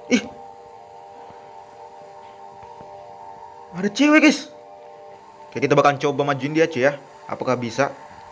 Ih, ada cewek guys. Oke, kita bakal coba majuin dia cuy ya. Apakah bisa?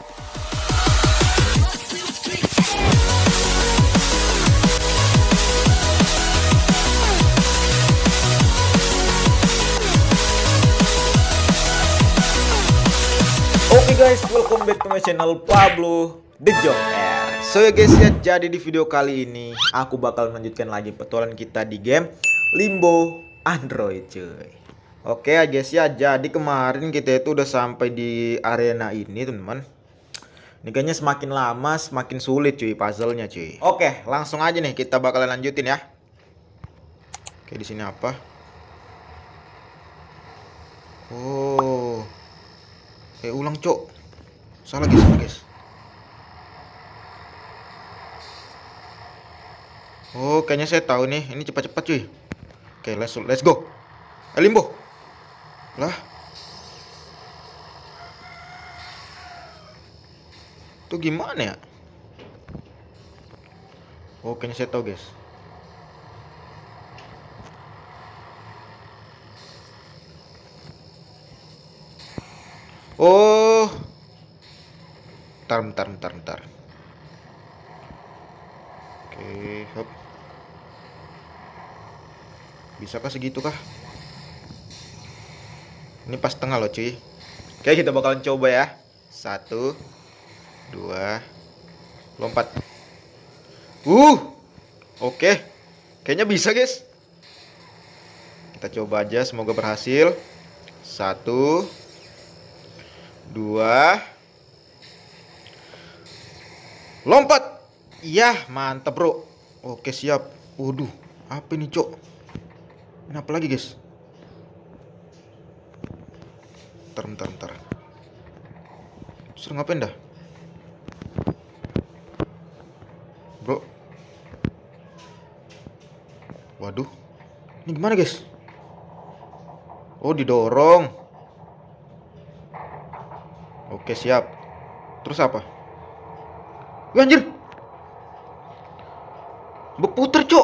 Oke guys, welcome back to my channel Pablo The Job Air. So ya guys ya, jadi di video kali ini aku bakal melanjutkan lagi petualangan kita di game Limbo Android cuy. Oke ya guys ya, jadi kemarin kita itu udah sampai di arena ini teman-teman. Ini kayaknya semakin lama semakin sulit cuy puzzle-nya cuy. Oke, langsung aja nih kita bakalan lanjutin ya. Oke, di sini apa? Oh. Ulang cok. Salah guys, salah guys. Oh, kayaknya saya tahu nih. Ini cepat-cepat cuy. Oke, let's go. Limbo. Lah, tuh gimana ya? Oh, kayaknya saya tahu guys. Oh, bentar. Oke, hop. Bisakah segitu kah? Ini pas tengah loh cuy. Oke, kita bakalan coba ya. 1, 2, lompat. Oke. Kayaknya bisa guys. Kita coba aja, semoga berhasil. 1, 2, lompat. Iya, mantap bro. Oke, siap. Waduh, apa ini cok? Ini apa lagi guys? Bentar. Terus ngapain dah? Bro. Waduh. Ini gimana guys? Oh, didorong. Oke, siap. Terus apa? Wih, anjir. Berputar cok.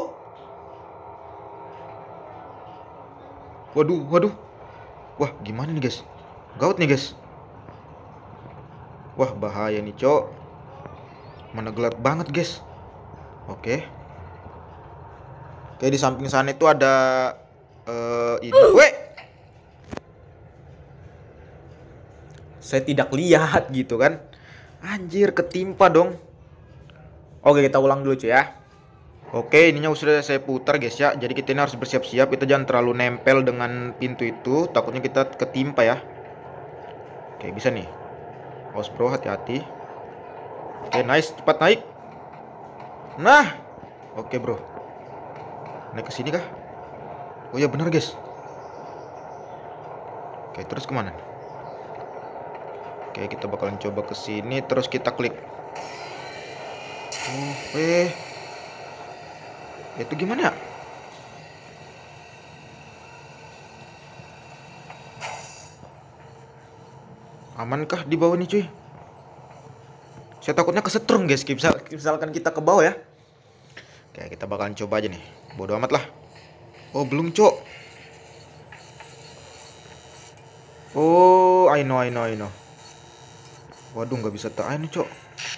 Waduh. Wah, gimana nih guys? Gawat nih guys. Wah, bahaya nih cok. Mana gelap banget guys. Oke, di samping sana itu ada ini. Weh, saya tidak lihat gitu kan. Anjir, ketimpa dong. Oke, kita ulang dulu cuy ya. Oke, ininya sudah saya putar guys ya. Jadi kita ini harus bersiap-siap. Kita jangan terlalu nempel dengan pintu itu. Takutnya kita ketimpa ya. Oke, bisa nih. Awas bro, hati-hati. Oke, nice. Cepat naik. Nah. Oke bro. Naik ke sini kah? Oh ya benar guys. Oke, terus kemana? Oke, kita bakalan coba ke sini. Terus kita klik. Oh, itu gimana ya? Amankah di bawah nih cuy? Saya takutnya kesetrum guys. Misalkan kita ke bawah ya. Oke, kita bakalan coba aja nih. Bodoh amat lah. Oh, belum cok. Oh, I know. Waduh, nggak bisa tak ini cok.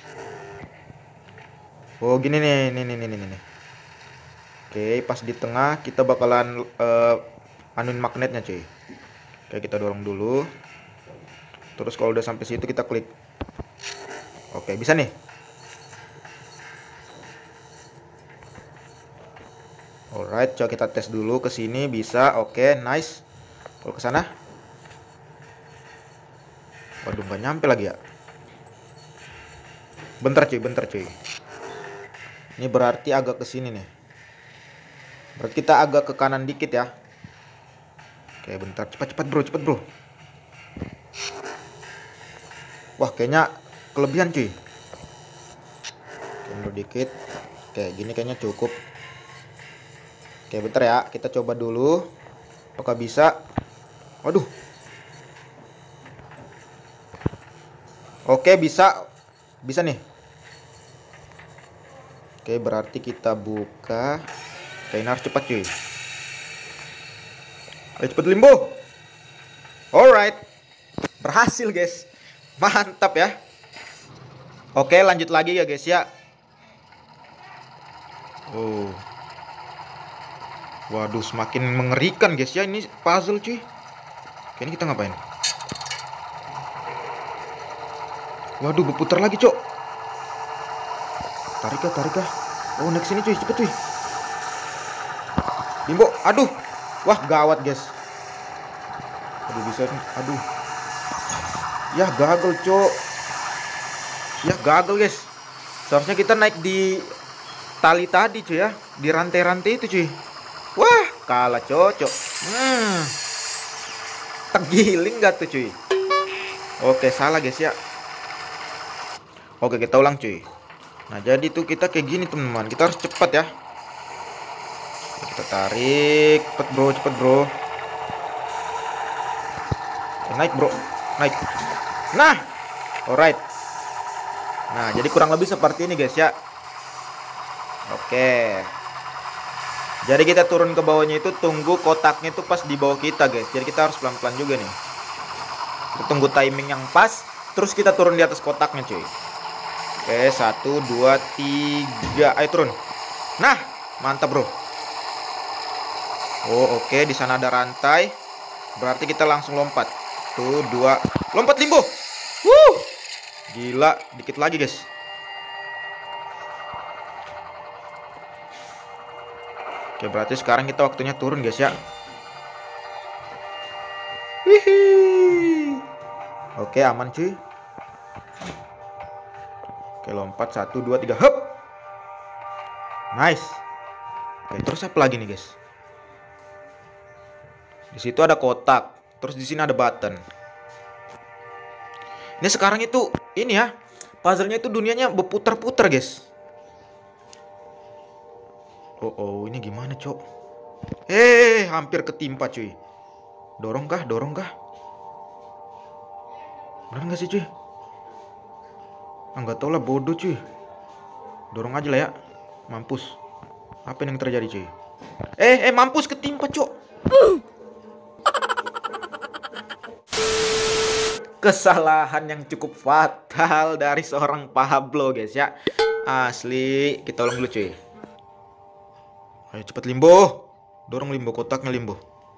Oh, gini nih. Oke, pas di tengah kita bakalan anuin magnetnya cuy. Oke, kita dorong dulu. Terus kalau udah sampai situ kita klik. Oke, bisa nih. Alright, coba kita tes dulu ke sini bisa. Oke, nice. Kalau ke sana. Waduh, nggak nyampe lagi ya. Bentar cuy. Ini berarti agak ke sini nih. Berarti kita agak ke kanan dikit ya. Oke, bentar. Cepat bro. Wah, kayaknya kelebihan cuy. Mundur dikit. Oke, gini kayaknya cukup. Oke, bentar ya. Kita coba dulu. Apakah bisa? Waduh. Oke, bisa nih. Oke, berarti kita buka. Oke, ini harus cepat cuy. Ayo cepet limbo. Alright. Berhasil guys. Mantap ya. Oke, lanjut lagi ya guys ya. Oh. Waduh, semakin mengerikan guys ya ini puzzle cuy. Oke, ini kita ngapain? Waduh, berputar lagi cok. Tarik kah. Oh, next sini cuy, cepet cuy. Limbo, aduh. Wah, gawat guys. Aduh, bisa. Aduh. Ya, gagal cok. Ya, gagal guys. Seharusnya kita naik di tali tadi cuy ya. Di rantai-rantai itu cuy. Wah, kalah cocok. Tergiling gak tuh cuy? Oke, salah guys ya. Oke, kita ulang cuy. Nah, jadi tuh kita kayak gini teman-teman. Kita harus cepat ya. Kita tarik, cepet bro. Naik bro, naik. Nah, alright. Nah, jadi kurang lebih seperti ini guys ya. Oke. Jadi kita turun ke bawahnya itu, tunggu kotaknya itu pas di bawah kita guys. Jadi kita harus pelan-pelan juga nih. Kita tunggu timing yang pas, terus kita turun di atas kotaknya cuy. Oke, 1, 2, 3. Ayo turun. Nah, mantap bro. Oh, oke, di sana ada rantai. Berarti kita langsung lompat. 1, 2, lompat limbo. Gila, dikit lagi guys. Oke, berarti sekarang kita waktunya turun guys ya. Wihii. Oke, aman cuy. Oke, lompat 1, 2, 3. Hup. Nice. Oke, terus apa lagi nih guys? Di situ ada kotak. Terus di sini ada button. Ini sekarang itu ini ya. Puzzle-nya itu dunianya berputar-putar guys. Oh, ini gimana cok? Hampir ketimpa cuy. Dorong kah? Benar nggak sih cuy? Nggak tau lah, bodoh cuy. Dorong aja lah ya. Mampus. Apa yang terjadi cuy? Mampus ketimpa cok. Kesalahan yang cukup fatal dari seorang Pablo guys ya. Asli. Kita ulang dulu cuy. Ayo cepet limbo. Dorong limbo, kotaknya limbo.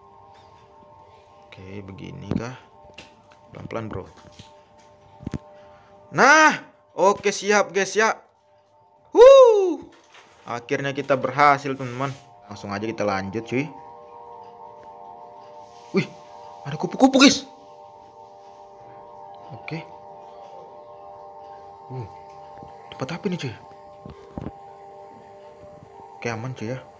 Oke, begini kah? Pelan-pelan bro. Nah, oke siap guys ya. Akhirnya kita berhasil teman-teman. Langsung aja kita lanjut cuy. Wih, ada kupu-kupu guys. Oke. Tempat apa nih cuy? Oke, aman cuy ya.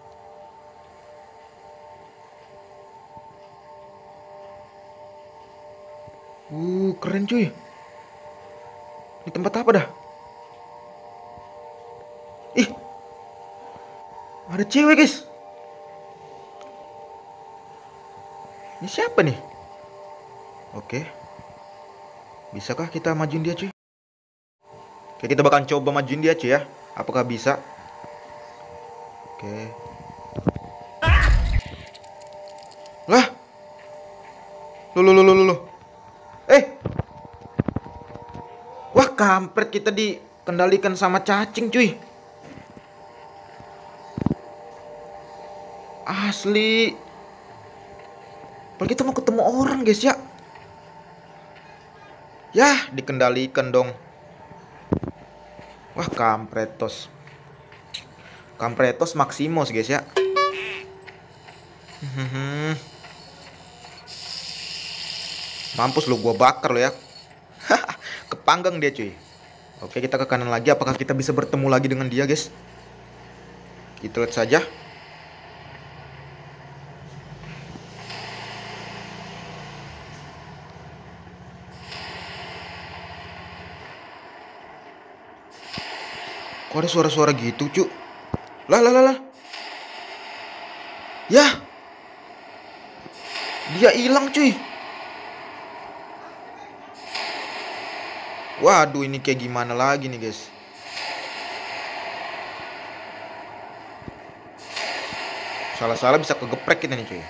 Keren cuy. Ini tempat apa dah? Ih, ada cewek guys. Ini siapa nih? Oke. Bisakah kita majuin dia cuy? Oke, kita bakal coba majuin dia cuy ya. Apakah bisa? Oke. Lah. Loh. Wah, kampret, kita dikendalikan sama cacing cuy. Asli. Padahal kita mau ketemu orang guys ya. Yah, dikendalikan dong. Wah, kampretos. Kampretos Maximos guys ya. Mampus lu, gua bakar lo ya. Kepanggang dia cuy. Oke, kita ke kanan lagi. Apakah kita bisa bertemu lagi dengan dia guys? Kita lihat saja. Kok ada suara-suara gitu cuy? Lah. Yah, dia hilang cuy. Waduh, ini kayak gimana lagi nih guys? Salah-salah bisa kegeprek kita nih cuy.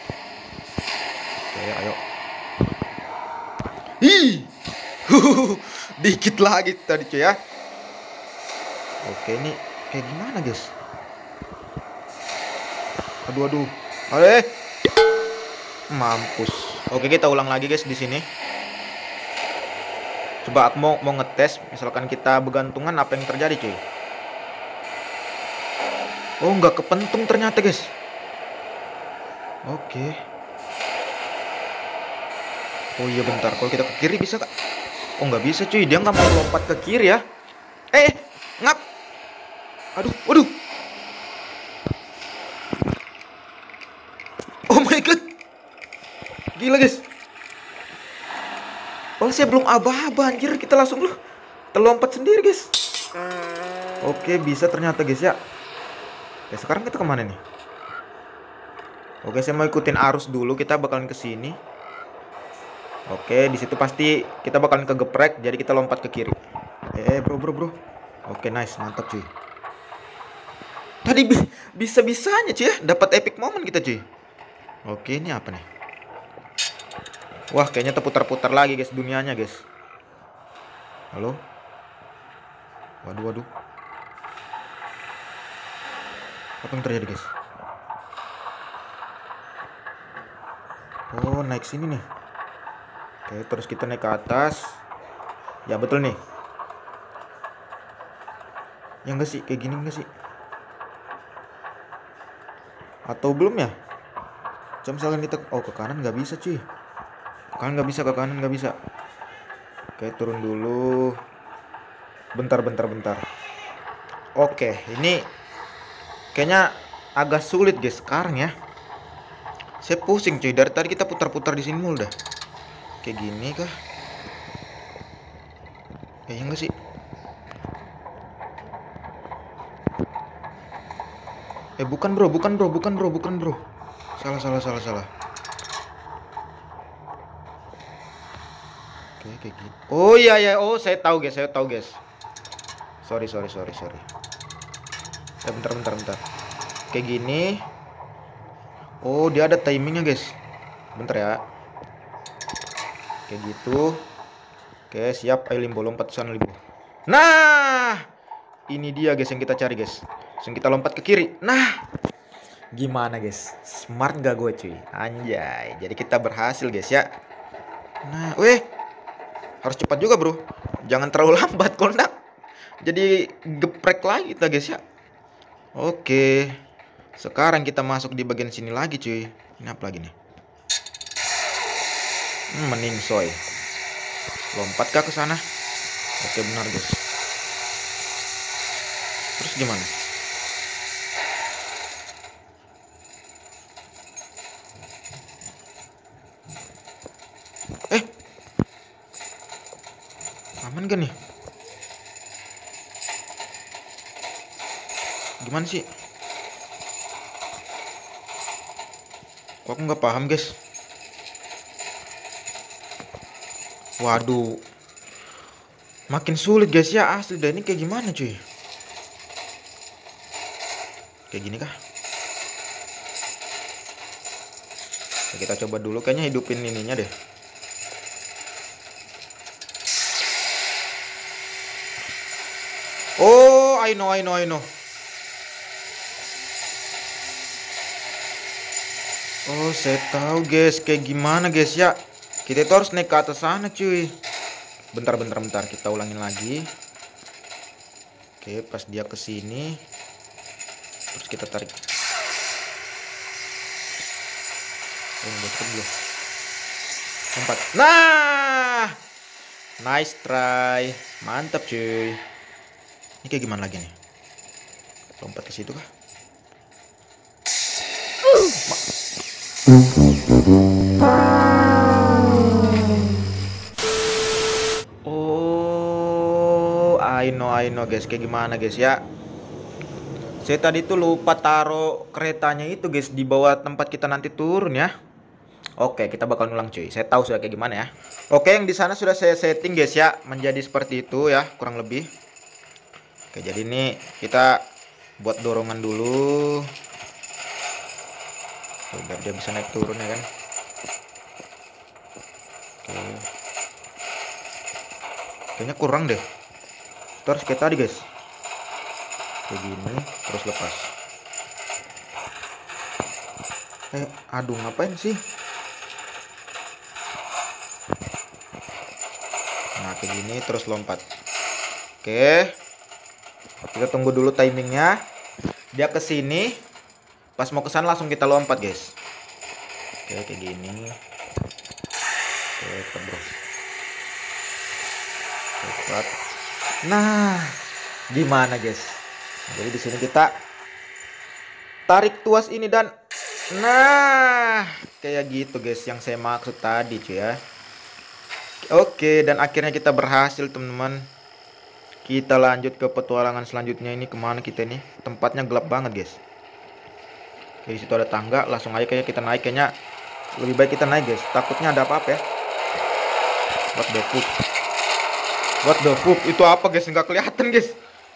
Oke, ayo. Ih. Dikit lagi tadi cuy ya. Oke, ini kayak gimana guys? Aduh. Mampus. Oke, kita ulang lagi guys di sini. Coba aku mau ngetes, misalkan kita bergantungan, apa yang terjadi cuy? Oh, nggak kepentung ternyata guys. Oke. Oh iya bentar, kalau kita ke kiri bisa kak? Oh nggak bisa cuy, dia nggak mau lompat ke kiri ya. Ngap. Waduh. Oh my god. Gila guys. Oh saya belum aba-aba anjir, kita langsung terlompat sendiri guys. Oke, bisa ternyata guys ya. Oke, sekarang kita kemana nih? Oke, saya mau ikutin arus dulu, kita bakalan ke sini. Oke, di situ pasti kita bakalan kegeprek, jadi kita lompat ke kiri. Bro. Oke, nice, mantap cuy. Tadi bisa-bisanya cuy ya, dapat epic moment kita cuy. Oke, ini apa nih? Wah, kayaknya terputar-putar lagi guys dunianya guys. Halo? Waduh. Apa yang terjadi guys? Oh, naik sini nih. Oke, terus kita naik ke atas. Ya betul nih. Ya enggak sih, kayak gini enggak sih? Atau belum ya? Coba misalkan kita ke kanan nggak bisa cuy. Ke kanan nggak bisa. Oke, turun dulu. Bentar. Oke, ini kayaknya agak sulit guys sekarang ya. Saya pusing cuy, dari tadi kita putar-putar di sini mulu dah. Kayak gini kah? Kayaknya enggak sih. Bukan bro. Salah. Oke, kayak gitu. Oh iya. Oh, saya tahu guys. Sorry. Bentar. Kayak gini. Oh, dia ada timingnya guys. Bentar ya. Kayak gitu. Oke, siap. Ayo Limbo, lompat sana Limbo. Nah, ini dia guys yang kita cari guys. Langsung kita lompat ke kiri. Nah, gimana guys? Smart gak gue cuy? Anjay. Jadi kita berhasil guys ya. Nah, harus cepat juga bro. Jangan terlalu lambat kalau enggak jadi geprek lagi kita guys ya. Oke. Sekarang kita masuk di bagian sini lagi cuy. Ini apa lagi nih? Meningsoy. Lompatkah ke sana? Oke, benar guys. Terus gimana? Aman gak nih? Gimana sih? Kok aku nggak paham guys? Waduh, makin sulit guys ya asli. Dan ini kayak gimana cuy? Kayak gini kah? Kita coba dulu, kayaknya hidupin ininya deh. Oh, I know. Oh, saya tahu guys, kayak gimana guys ya. Kita itu harus naik ke atas sana cuy. Bentar. Kita ulangin lagi. Oke, pas dia ke sini, terus kita tarik. Lompat. Nah, nice try, mantap cuy. Ini kayak gimana lagi nih? Lompat ke situ kah? Oh, I know guys, kayak gimana guys ya. Saya tadi tuh lupa taruh keretanya itu guys di bawah tempat kita nanti turun ya. Oke, kita bakal ulang cuy. Saya tahu sudah kayak gimana ya. Oke, yang di sana sudah saya setting guys ya, menjadi seperti itu ya, kurang lebih. Oke, jadi ini kita buat dorongan dulu. Tuh, biar dia bisa naik turun ya kan. Oke. Kayaknya kurang deh. Kita harus kayak tadi guys. Kayak gini terus lepas. Aduh ngapain sih? Nah kayak gini terus lompat. Oke. Kita tunggu dulu timingnya. Dia kesini. Pas mau kesana langsung kita lompat guys. Oke kayak gini. Oke cepat bro. Cepat. Nah, gimana guys? Jadi di sini kita tarik tuas ini dan nah, kayak gitu guys yang saya maksud tadi cuy ya. Oke, dan akhirnya kita berhasil teman-teman. Kita lanjut ke petualangan selanjutnya. Ini kemana kita ini? Tempatnya gelap banget guys. Oke, di situ ada tangga, langsung aja kayaknya kita naik. Kayaknya lebih baik kita naik guys. Takutnya ada apa-apa ya. What the fuck? What the fuck? Itu apa guys? Nggak kelihatan guys.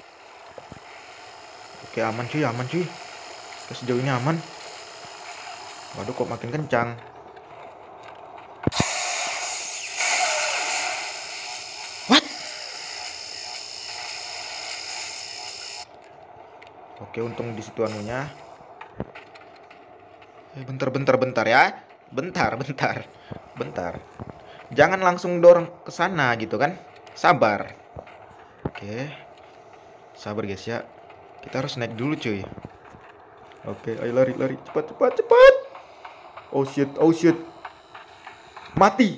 Oke aman cuy, aman cuy. Sejauh ini aman. Waduh kok makin kencang. What? Oke untung di situ anunya. Bentar ya. Bentar. Jangan langsung dorong ke sana gitu kan. Sabar. Oke. Sabar guys ya. Kita harus naik dulu cuy. Oke, ayo lari. Cepat. Oh shit. Mati.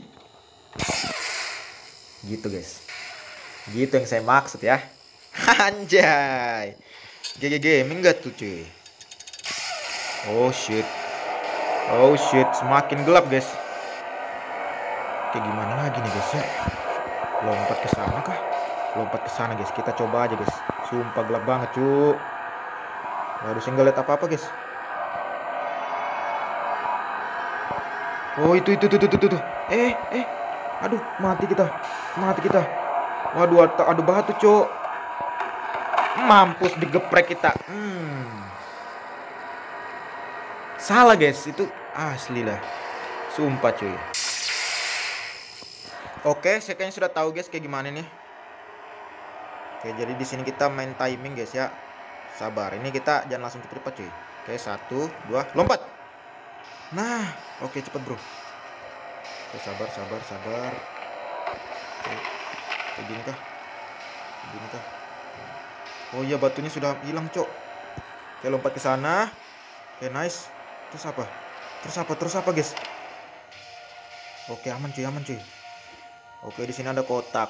Gitu guys. Gitu yang saya maksud ya. Anjay. GG gaming gak tuh cuy. Oh shit. Semakin gelap guys. Kayak gimana lagi nih guys ya? Lompat ke sana kah? Lompat ke sana guys. Kita coba aja guys. Sumpah gelap banget cuy. Waduh saya nggak lihat apa-apa guys. Oh itu. Aduh mati kita. Waduh aduh batu cuy. Mampus digeprek kita. Salah guys, itu asli lah. Sumpah cuy. Oke, saya kayaknya sudah tahu guys kayak gimana nih. Oke, jadi di sini kita main timing guys ya. Sabar, ini kita jangan langsung cepat cuy. Oke, 1, 2, lompat. Nah, oke cepet bro. Oke, sabar. Oke, kayak gini kah? Oh iya batunya sudah hilang cok. Oke, lompat ke sana. Oke, nice. Terus apa guys? Oke, aman cuy. Oke, di sini ada kotak.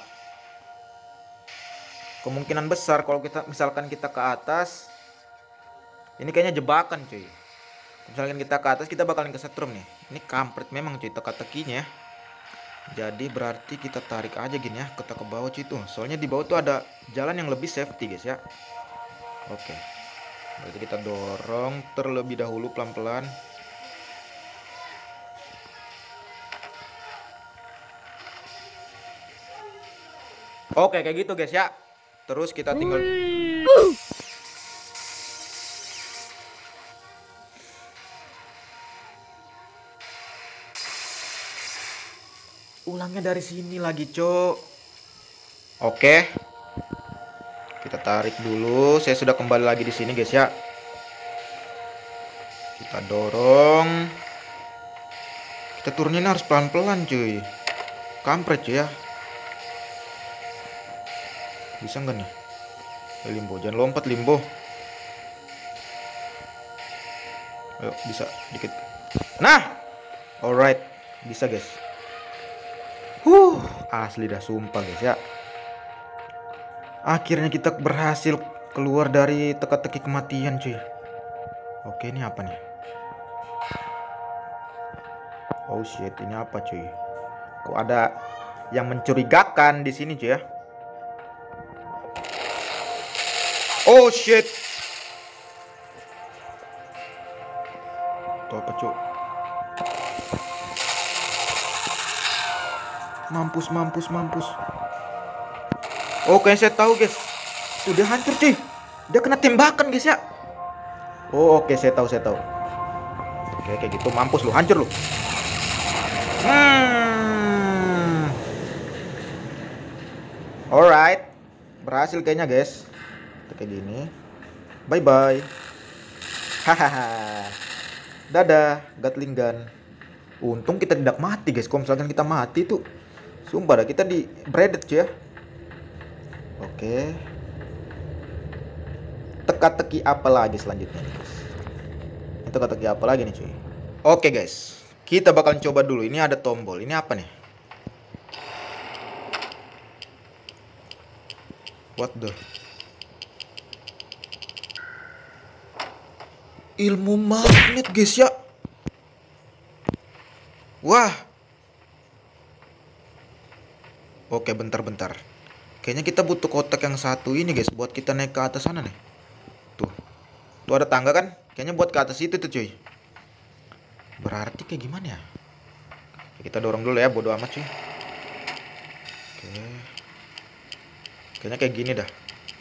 Kemungkinan besar kalau misalkan kita ke atas, ini kayaknya jebakan cuy. Misalkan kita ke atas, kita bakalan kesetrum nih. Ini kampret memang cuy teka-tekinya. Jadi berarti kita tarik aja gini ya, kita ke bawah cuy tuh. Soalnya di bawah tuh ada jalan yang lebih safety guys ya. Oke. Berarti kita dorong terlebih dahulu pelan-pelan. Oke, kayak gitu guys ya. Terus kita tinggal ulangnya dari sini lagi, Cok. Oke. Kita tarik dulu. Saya sudah kembali lagi di sini, guys ya. Kita dorong. Kita turunin harus pelan-pelan, cuy. Kampret, cuy ya. Bisa nggak nih? Limbo, jangan lompat Limbo. Ayo, bisa dikit. Nah, alright, bisa guys. Asli dah sumpah guys ya. Akhirnya kita berhasil keluar dari teka-teki kematian cuy. Oke, ini apa nih? Oh shit, ini apa cuy? Kok ada yang mencurigakan di sini cuy ya? Oh shit. Itu apa cuy? Mampus. Oke, saya tahu guys. Tuh dia hancur cuy. Dia kena tembakan guys ya. Oh oke, saya tahu. Oke, kayak gitu. Mampus lu, hancur lu. Alright. Berhasil kayaknya, guys. Kayak gini. Bye bye. Hahaha. Dadah, Gatling gun. Untung kita tidak mati, guys. Kalau misalkan kita mati tuh, sumpah dah kita di breaded cuy ya. Oke. Teka-teki apa lagi selanjutnya nih, guys? Teka-teki apa lagi nih, cuy? Oke, guys. Kita bakal coba dulu. Ini ada tombol. Ini apa nih? What the? Ilmu magnet, guys ya. Wah. Oke, bentar-bentar. Kayaknya kita butuh kotak yang satu ini, guys, buat kita naik ke atas sana nih. Tuh. Tuh ada tangga kan? Kayaknya buat ke atas itu tuh, cuy. Berarti kayak gimana ya? Kita dorong dulu ya, bodo amat, cuy. Oke. Kayaknya kayak gini dah.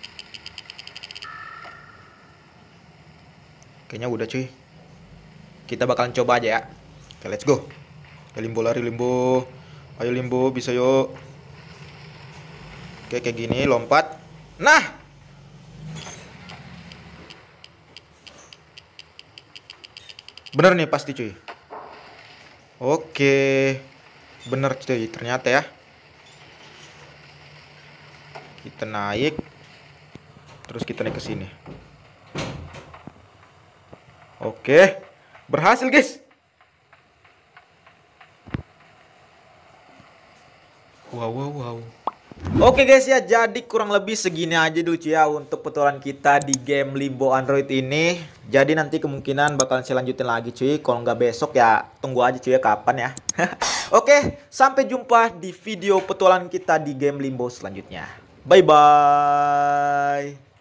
Kayaknya udah, cuy. Kita bakalan coba aja ya. Oke, let's go. Limbo, lari Limbo. Ayo Limbo, bisa yuk. Oke, kayak gini, lompat. Nah. Bener nih pasti, cuy. Oke. Bener, cuy, ternyata ya. Kita naik. Terus kita naik ke sini. Oke. Berhasil, guys. Wow. Oke, guys ya, jadi kurang lebih segini aja dulu cuy ya untuk petualangan kita di game Limbo Android ini. Jadi nanti kemungkinan bakalan saya lanjutin lagi cuy. Kalau nggak besok ya tunggu aja cuy ya kapan ya. Oke, sampai jumpa di video petualangan kita di game Limbo selanjutnya. Bye bye.